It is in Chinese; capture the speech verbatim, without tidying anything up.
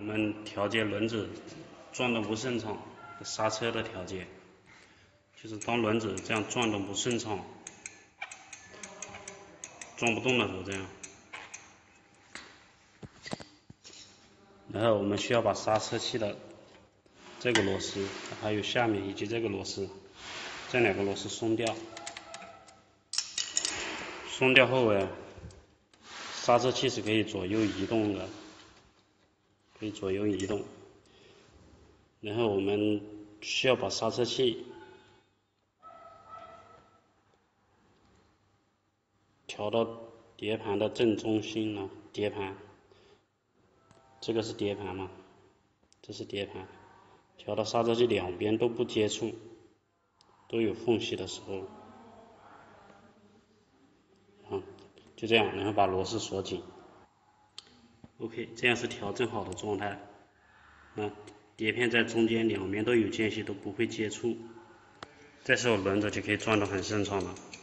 们调节轮子转动不顺畅，刹车的调节，就是当轮子这样转动不顺畅，转不动的时候这样。然后我们需要把刹车器的这个螺丝，还有下面以及这个螺丝，这两个螺丝松掉。松掉后呢，刹车器是可以左右移动的，可以左右移动。然后我们需要把刹车器调到碟盘的正中心了，碟盘，这个是碟盘嘛，这是碟盘，调到刹车器两边都不接触，都有缝隙的时候，啊，就这样，然后把螺丝锁紧。OK， 这样是调整好的状态。那碟片在中间两边都有间隙，都不会接触，这时候轮子就可以转得很顺畅了。